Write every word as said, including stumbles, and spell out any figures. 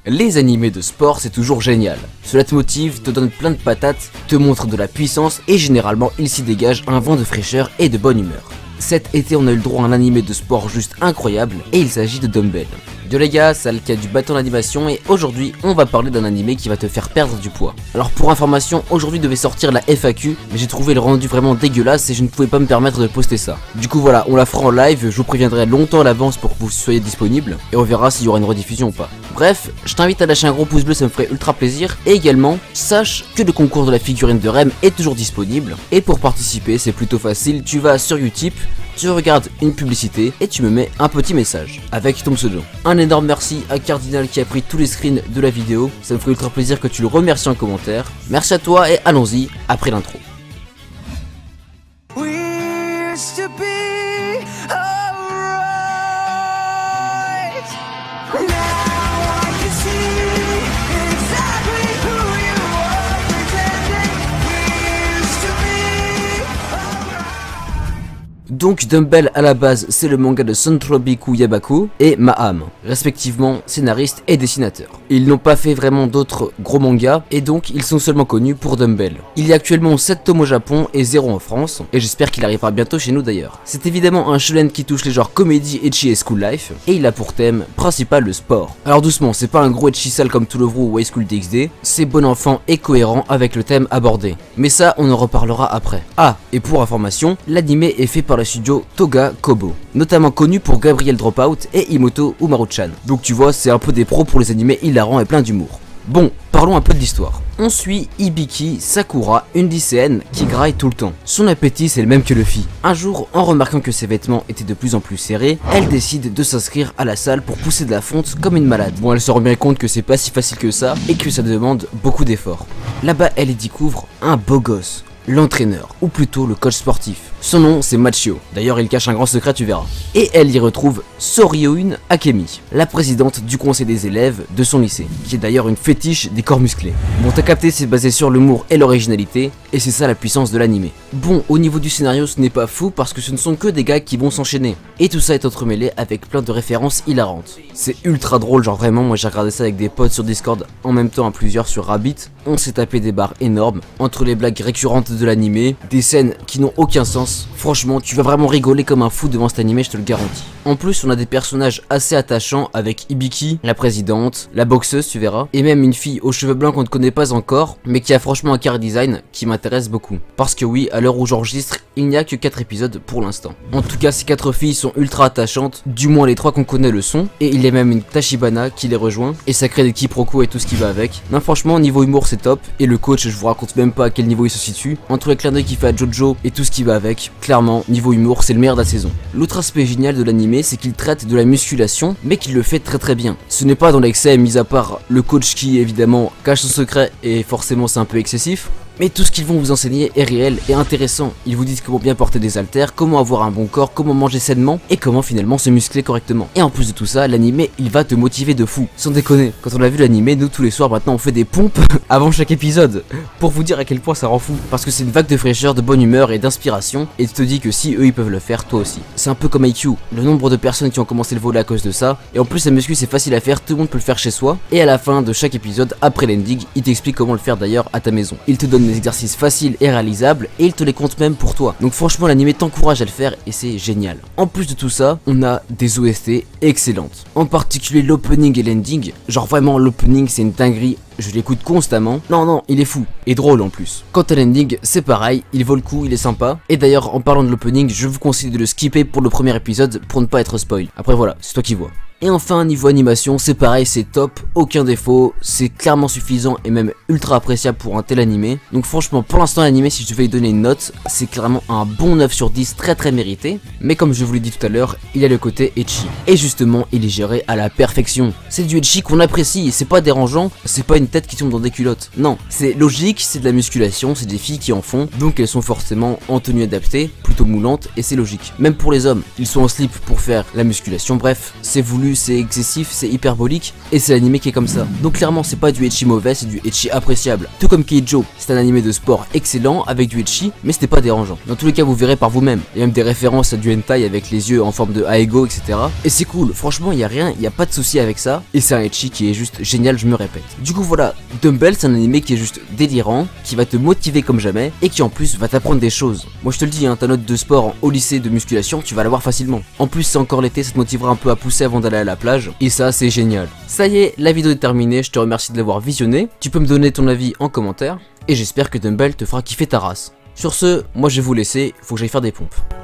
Les animés de sport c'est toujours génial. Cela te motive, te donne plein de patates, te montre de la puissance et généralement il s'y dégage un vent de fraîcheur et de bonne humeur. Cet été on a eu le droit à un animé de sport juste incroyable et il s'agit de Dumbbell. Yo les gars, c'est Alka du bâton d'animation et aujourd'hui on va parler d'un animé qui va te faire perdre du poids. Alors pour information, aujourd'hui devait sortir la F A Q, mais j'ai trouvé le rendu vraiment dégueulasse et je ne pouvais pas me permettre de poster ça. Du coup voilà, on la fera en live, je vous préviendrai longtemps à l'avance pour que vous soyez disponible et on verra s'il y aura une rediffusion ou pas. Bref, je t'invite à lâcher un gros pouce bleu, ça me ferait ultra plaisir. Et également, sache que le concours de la figurine de Rem est toujours disponible. Et pour participer, c'est plutôt facile, tu vas sur Utip, tu regardes une publicité et tu me mets un petit message avec ton pseudo. Un énorme merci à Cardinal qui a pris tous les screens de la vidéo, ça me ferait ultra plaisir que tu le remercies en commentaire. Merci à toi et allons-y après l'intro. Donc Dumbbell à la base c'est le manga de Santrobiku Yabaku et Maham, respectivement scénariste et dessinateur. Ils n'ont pas fait vraiment d'autres gros mangas et donc ils sont seulement connus pour Dumbbell. Il y a actuellement sept tomes au Japon et zéro en France et j'espère qu'il arrivera bientôt chez nous d'ailleurs. C'est évidemment un shonen qui touche les genres comédie, ecchi et school life et il a pour thème principal le sport. Alors doucement, c'est pas un gros ecchi sale comme To Love Ru ou High School D X D, c'est bon enfant et cohérent avec le thème abordé. Mais ça on en reparlera après. Ah, et pour information, l'anime est fait par le studio Toga Kobo, notamment connu pour Gabriel Dropout et Imoto Umaru-chan. Donc tu vois, c'est un peu des pros pour les animés hilarants et plein d'humour. Bon, parlons un peu de l'histoire. On suit Hibiki Sakura, une lycéenne qui graille tout le temps. Son appétit c'est le même que Luffy. Un jour, en remarquant que ses vêtements étaient de plus en plus serrés, elle décide de s'inscrire à la salle pour pousser de la fonte comme une malade. Bon, elle se rend bien compte que c'est pas si facile que ça et que ça demande beaucoup d'efforts. Là-bas, elle y découvre un beau gosse, l'entraîneur, ou plutôt le coach sportif. Son nom c'est Machio, d'ailleurs il cache un grand secret tu verras. Et elle y retrouve Sorioune Akemi, la présidente du conseil des élèves de son lycée, qui est d'ailleurs une fétiche des corps musclés. Bon t'as capté, c'est basé sur l'humour et l'originalité, et c'est ça la puissance de l'animé. Bon, au niveau du scénario ce n'est pas fou parce que ce ne sont que des gars qui vont s'enchaîner, et tout ça est entremêlé avec plein de références hilarantes. C'est ultra drôle, genre vraiment moi j'ai regardé ça avec des potes sur Discord, en même temps à plusieurs sur Rabbit, on s'est tapé des barres énormes, entre les blagues récurrentes de l'animé, des scènes qui n'ont aucun sens. Franchement, tu vas vraiment rigoler comme un fou devant cet animé, je te le garantis. En plus, on a des personnages assez attachants avec Hibiki, la présidente, la boxeuse, tu verras, et même une fille aux cheveux blancs qu'on ne connaît pas encore, mais qui a franchement un car design qui m'intéresse beaucoup. Parce que oui, à l'heure où j'enregistre, il n'y a que quatre épisodes pour l'instant. En tout cas, ces quatre filles sont ultra attachantes, du moins les trois qu'on connaît le sont, et il y a même une Tachibana qui les rejoint, et ça crée des quiproquos et tout ce qui va avec. Non, franchement, niveau humour, c'est top, et le coach, je vous raconte même pas à quel niveau il se situe. Entre les clins d'œil qu'il fait à Jojo et tout ce qui va avec, clairement, niveau humour, c'est le meilleur de la saison. L'autre aspect génial de l'animé, c'est qu'il traite de la musculation, mais qu'il le fait très très bien. Ce n'est pas dans l'excès, mis à part le coach qui, évidemment, cache son secret, et forcément c'est un peu excessif. Mais tout ce qu'ils vont vous enseigner est réel et intéressant. Ils vous disent comment bien porter des haltères, comment avoir un bon corps, comment manger sainement et comment finalement se muscler correctement. Et en plus de tout ça, l'animé il va te motiver de fou. Sans déconner, quand on a vu l'animé, nous tous les soirs maintenant on fait des pompes avant chaque épisode. Pour vous dire à quel point ça rend fou. Parce que c'est une vague de fraîcheur, de bonne humeur et d'inspiration. Et tu te dis que si eux ils peuvent le faire, toi aussi. C'est un peu comme I Q. Le nombre de personnes qui ont commencé le volet à cause de ça. Et en plus la muscu c'est facile à faire, tout le monde peut le faire chez soi. Et à la fin de chaque épisode, après l'ending, il t'explique comment le faire d'ailleurs à ta maison. Il te donne des exercices faciles et réalisables et il te les compte même pour toi. Donc franchement l'animé t'encourage à le faire et c'est génial. En plus de tout ça, on a des O S T excellentes. En particulier l'opening et l'ending. Genre vraiment l'opening c'est une dinguerie. Je l'écoute constamment. Non, non, il est fou. Et drôle en plus. Quant à l'ending, c'est pareil. Il vaut le coup, il est sympa. Et d'ailleurs, en parlant de l'opening, je vous conseille de le skipper pour le premier épisode pour ne pas être spoil. Après voilà, c'est toi qui vois. Et enfin, niveau animation, c'est pareil, c'est top, aucun défaut, c'est clairement suffisant et même ultra appréciable pour un tel animé. Donc franchement, pour l'instant l'animé, si je devais lui donner une note, c'est clairement un bon neuf sur dix, très très mérité. Mais comme je vous l'ai dit tout à l'heure, il y a le côté ecchi. Et justement, il est géré à la perfection. C'est du ecchi qu'on apprécie, c'est pas dérangeant, c'est pas une une tête qui tombe dans des culottes. Non, c'est logique, c'est de la musculation, c'est des filles qui en font, donc elles sont forcément en tenue adaptée, plutôt moulante, et c'est logique. Même pour les hommes, ils sont en slip pour faire la musculation, bref, c'est voulu, c'est excessif, c'est hyperbolique, et c'est l'animé qui est comme ça. Donc clairement, c'est pas du ecchi mauvais, c'est du ecchi appréciable. Tout comme Keijo, c'est un animé de sport excellent avec du ecchi, mais c'était pas dérangeant. Dans tous les cas, vous verrez par vous-même. Il y a même des références à du hentai avec les yeux en forme de Aego, et cetera. Et c'est cool, franchement, il y a rien, il y a pas de souci avec ça, et c'est un ecchi qui est juste génial, je me répète. Du coup voilà, Dumbbell, c'est un animé qui est juste délirant, qui va te motiver comme jamais, et qui en plus va t'apprendre des choses. Moi je te le dis, hein, ta note de sport au lycée de musculation, tu vas l'avoir facilement. En plus c'est encore l'été, ça te motivera un peu à pousser avant d'aller à la plage, et ça c'est génial. Ça y est, la vidéo est terminée, je te remercie de l'avoir visionnée, tu peux me donner ton avis en commentaire, et j'espère que Dumbbell te fera kiffer ta race. Sur ce, moi je vais vous laisser, faut que j'aille faire des pompes.